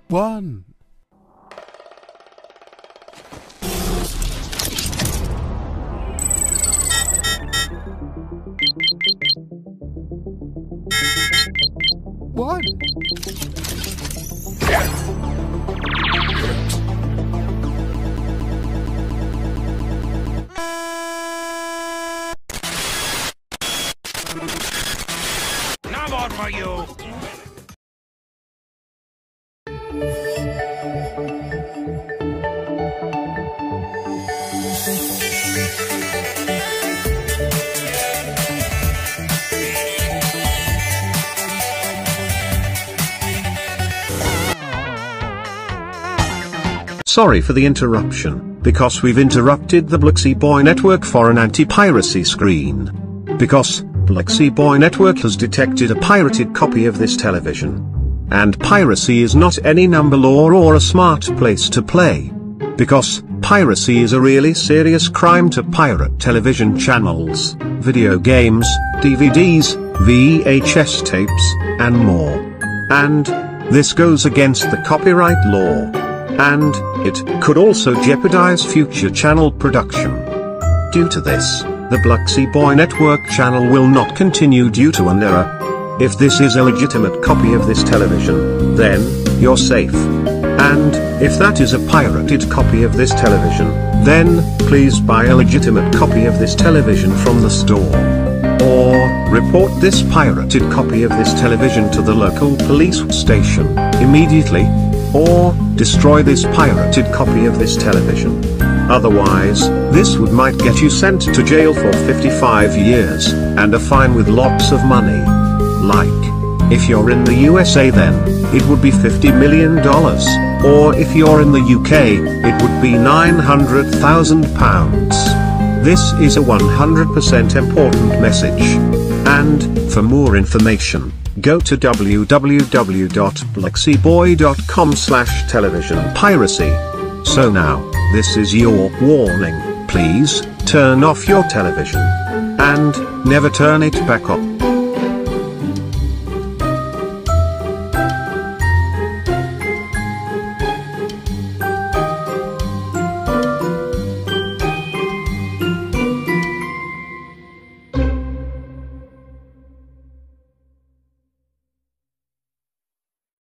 1. One. No more for you! Sorry for the interruption, because we've interrupted the Blixie Boy Network for an anti-piracy screen. Because Blixie Boy Network has detected a pirated copy of this television. And piracy is not any number law or a smart place to play. Because piracy is a really serious crime to pirate television channels, video games, DVDs, VHS tapes, and more. And this goes against the copyright law. And it could also jeopardize future channel production. Due to this, the Blixie Boy Network channel will not continue due to an error. If this is a legitimate copy of this television, then you're safe. And if that is a pirated copy of this television, then please buy a legitimate copy of this television from the store. Or report this pirated copy of this television to the local police station immediately. Or destroy this pirated copy of this television. Otherwise, this might get you sent to jail for 55 years, and a fine with lots of money. Like, if you're in the USA then, it would be $50 million, or if you're in the UK, it would be £900,000. This is a 100% important message. And, for more information, go to www.blixieboy.com/television piracy. So now, this is your warning, please, turn off your television. And, never turn it back on.